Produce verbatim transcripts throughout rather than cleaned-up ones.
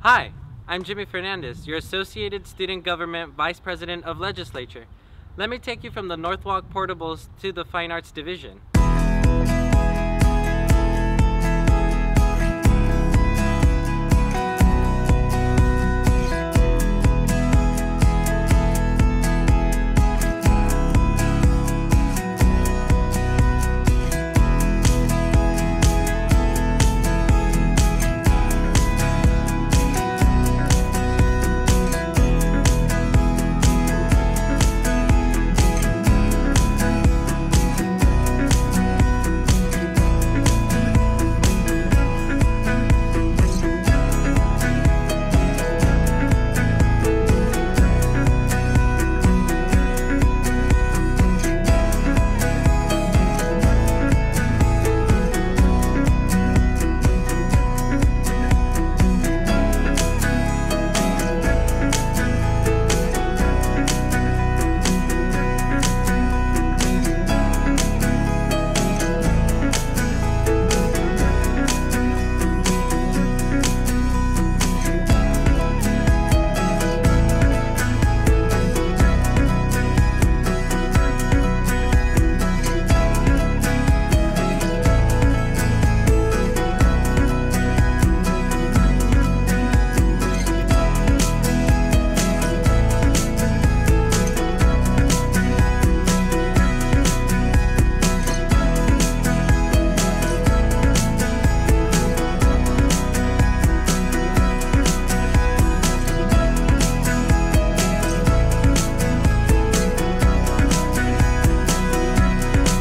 Hi, I'm Jimmy Fernandez, your Associated Student Government Vice President of Legislature. Let me take you from the Northwalk Portables to the Fine Arts Division.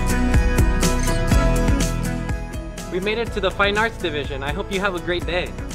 We made it to the Fine Arts Division. I hope you have a great day.